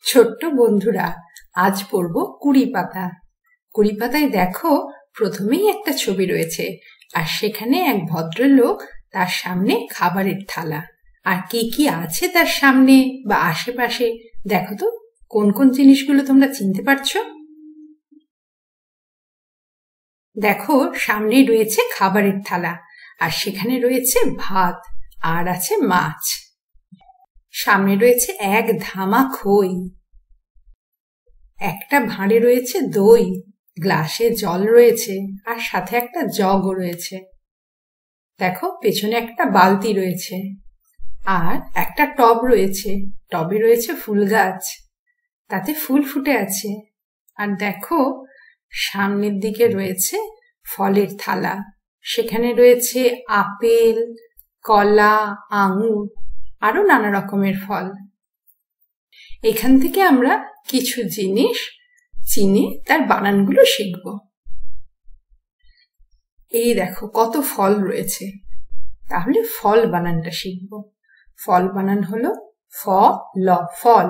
ছোট্ট বন্ধুরা, আজ পড়ব কুড়ি পাতা। কুড়ি পাতায় দেখো, প্রথমেই একটা ছবি রয়েছে, আর সেখানে এক ভদ্রলোক, তার সামনে খাবারের থালা, আর কি কি আছে তার সামনে বা আশেপাশে। দেখো তো কোন কোন জিনিসগুলো তোমরা চিনতে পারছো। দেখো, সামনেই রয়েছে খাবারের থালা, আর সেখানে রয়েছে ভাত, আর আছে মাছ। সামনে রয়েছে এক ধামা খই, একটা ভাঁড়ে রয়েছে দই, গ্লাসে জল রয়েছে, আর সাথে একটা জগও রয়েছে। দেখো, পেছনে একটা বালতি রয়েছে, আর একটা টব রয়েছে, টবে রয়েছে ফুল গাছ, তাতে ফুল ফুটে আছে। আর দেখো, সামনের দিকে রয়েছে ফলের থালা, সেখানে রয়েছে আপেল, কলা, আঙুর, আরো নানা রকমের ফল। এখান থেকে আমরা কিছু জিনিস চিনে তার বানানগুলো শিখব। এই দেখো কত ফল রয়েছে, তাহলে ফল বানানটা শিখব। ফল বানান হলো ফ ল, ফল।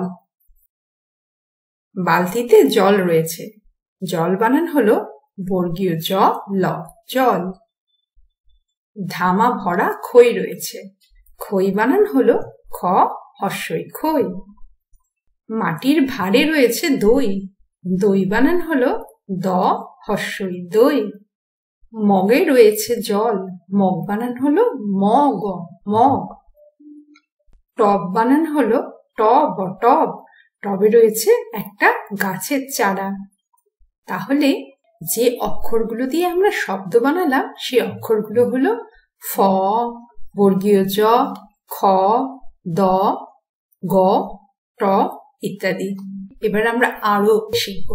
বালতিতে জল রয়েছে, জল বানান হলো বর্গীয় জ ল, জল। ধামা ভরা খই রয়েছে, খই বানান হলো খ হস্যই, খই। মাটির ভাঁড়ে রয়েছে দই, দই বানান হলো দ হস্যই, দই। মগে রয়েছে জল, মগ বানান হলো মগ, মগ। টব বানান হলো টব, টব। টবে রয়েছে একটা গাছের চারা। তাহলে যে অক্ষরগুলো দিয়ে আমরা শব্দ বানালাম, সেই অক্ষরগুলো হলো ফ, বর্গীয় জ, খ, দ, গ, ট ইত্যাদি। এবার আমরা আরো শিখব।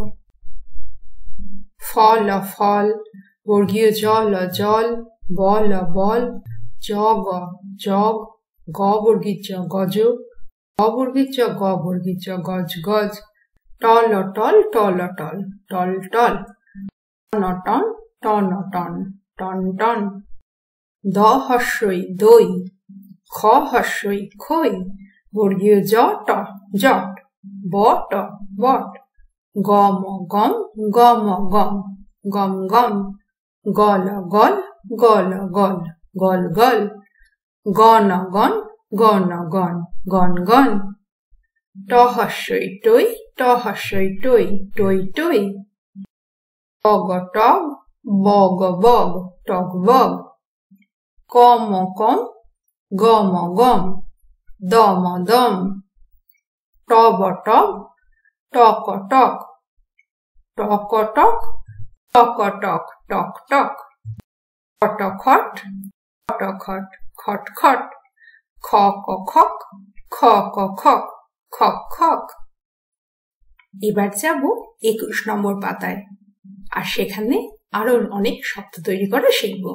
ফল, ফল, বর্গীয় জ ল, জল, বল, বল, জগ, জগ, গ বর্গীর জ, গজ, গ বর্গীর জ, গ বর্গীর জ, গজ, গজ। টল, টল, টল, টল, টল, টল। টন, টন, টন, টন, টন, টন। দ হস্যই, দই, খ হস্যই, খই, বর্গীয় জ ট, জট, বট, বট। গম, গম, গম, গম, গম, গম। গল, গল, গল, গল, গল, গল। গণ, গণ, গণ, গণ, গণ, গণ। ট হস্যই টই, ট হস্যই টই, টই, টই। টগ, টগ, বগ, বগ, টগ, বগ। কম, কম, গম, গম, দম, দম। টব, টব, টক, টক, টক, টক, টক, টক, টক, টক। খট, খট, খট, খট, খট, খট। খ, খক, খ, খক, খক, খক। এবার যাব 21 নম্বর পাতায়, আর সেখানে আরো অনেক শব্দ তৈরি করা শিখব।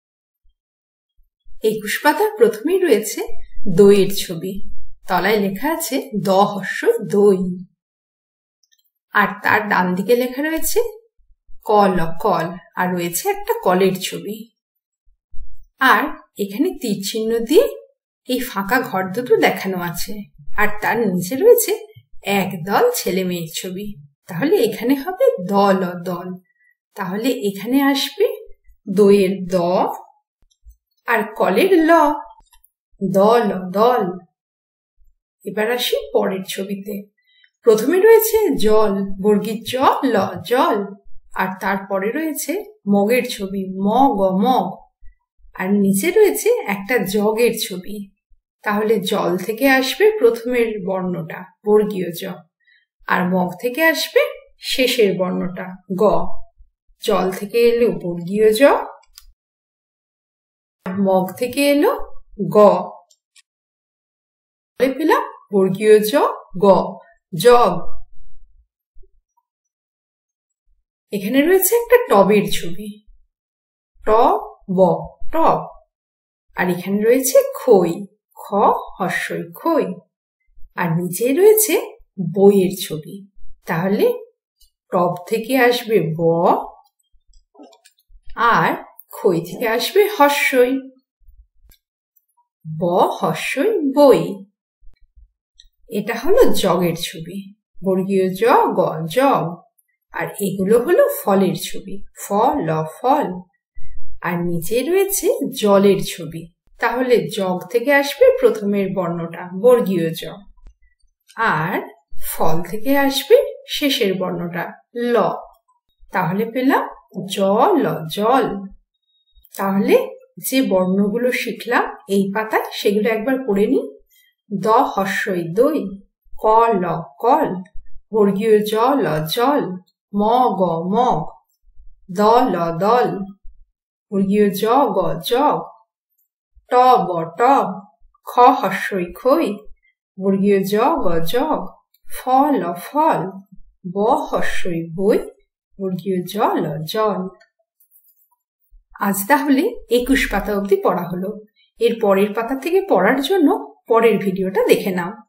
21 পাতার প্রথমেই রয়েছে দইয়ের ছবি, তলায় লেখা আছে দ হস্যই, দই। আর তার ডান দিকে লেখা রয়েছে কল, কল, আর রয়েছে একটা কলের ছবি। আর এখানে তীর চিহ্ন দিয়ে এই ফাঁকা ঘর দুটো দেখানো আছে, আর তার নিচে রয়েছে একদল ছেলে মেয়ের ছবি। তাহলে এখানে হবে দল, দল। তাহলে এখানে আসবে দইয়ের দ আর কলের ল, দল, দল। এবার আসি পরের ছবিতে। প্রথমে রয়েছে জল, বর্গীর জ ল, জল, আর তারপরে রয়েছে মগের ছবি, মগ, মগ, আর নিচে রয়েছে একটা জগের ছবি। তাহলে জল থেকে আসবে প্রথমের বর্ণটা, বর্গীয় জ, আর মগ থেকে আসবে শেষের বর্ণটা, গ। জল থেকে এলো বর্গীয় জ, মগ থেকে এলো গ, পেলাম বর্গীয় জ, গ, জগ। এখানে রয়েছে একটা টবের ছবি, ট ব, টব, আর এখানে রয়েছে খই, খ হস্যই, খই, আর নিচে রয়েছে বইয়ের ছবি। তাহলে টব থেকে আসবে ব, আর খই থেকে আসবে হস্যই, ব হস্যই, বই। এটা হলো জগের ছবি, বর্গীয় জ গ জগ। আর এগুলো হলো ফলের ছবি, ফল ফল। আর নিচে রয়েছে জলের ছবি। তাহলে জগ থেকে আসবে প্রথমের বর্ণটা বর্গীয় জ, আর ফল থেকে আসবে শেষের বর্ণটা ল। তাহলে পেলাম জল জল। তাহলে যে বর্ণগুলো শিখলাম এই পাতায় সেগুলো একবার পড়ে নি। দ হস্যই দই, ক ল কল, বর্গীয় জ ল জল, ম গ মগ, দ ল দল, বর্গীয় জ গ জগ, ট ব টব, খ হস্যই খই, বর্গীয় জ গ জগ, ফ ল ফল, ব হস্যই বই, বর্গীয় জ ল জল। আজ তাহলে 21 পাতা অবধি পড়া হলো। এর পরের পাতা থেকে পড়ার জন্য পরের ভিডিওটা দেখে নাও।